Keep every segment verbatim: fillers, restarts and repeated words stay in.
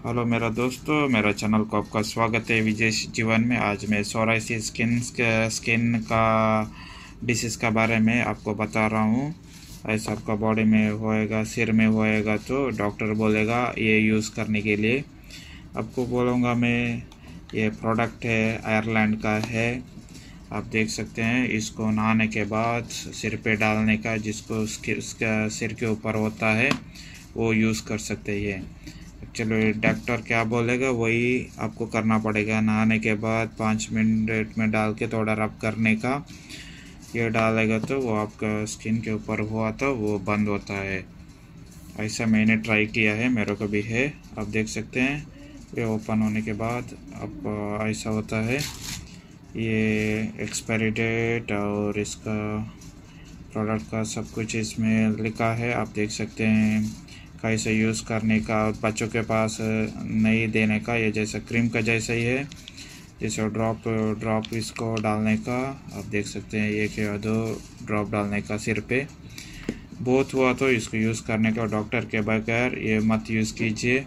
Hello मेरा दोस्तों, मेरा चैनल को आपका स्वागत है विजेश जीवन में। आज मैं सोराइसिस स्किन स्किन का डिसीज़ का बारे में आपको बता रहा हूँ। ऐसा आपका बॉडी में होएगा, सिर में होएगा तो डॉक्टर बोलेगा ये यूज़ करने के लिए। आपको बोलूँगा मैं, ये प्रोडक्ट है आयरलैंड का है। आप देख सकते हैं, इसको नहाने के बाद सिर पे डालने का, जिसको उसका सिर के ऊपर होता है वो यूज़ कर सकते हैं। चलो, डॉक्टर क्या बोलेगा वही आपको करना पड़ेगा। नहाने के बाद पाँच मिनट में डाल के थोड़ा रब करने का, ये डालेगा तो वो आपका स्किन के ऊपर हुआ तो वो बंद होता है। ऐसा मैंने ट्राई किया है, मेरे को भी है। आप देख सकते हैं, ये ओपन होने के बाद आप ऐसा होता है। ये एक्सपायरी डेट और इसका प्रोडक्ट का सब कुछ इसमें लिखा है। आप देख सकते हैं कैसे यूज़ करने का, और बच्चों के पास नहीं देने का। ये जैसा क्रीम का जैसा ही है, जैसे ड्रॉप ड्रॉप इसको डालने का। आप देख सकते हैं, एक या दो ड्रॉप डालने का सिर पे। बहुत हुआ तो इसको यूज़ करने का। डॉक्टर के बगैर ये मत यूज़ कीजिए,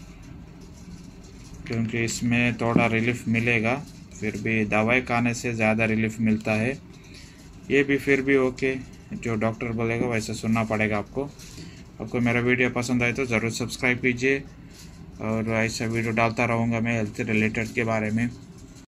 क्योंकि इसमें थोड़ा रिलीफ मिलेगा, फिर भी दवाई खाने से ज़्यादा रिलीफ मिलता है। ये भी फिर भी ओके, जो डॉक्टर बोलेगा वैसा सुनना पड़ेगा आपको। आपको मेरा वीडियो पसंद आए तो ज़रूर सब्सक्राइब कीजिए, और ऐसा वीडियो डालता रहूँगा मैं हेल्थ रिलेटेड के बारे में।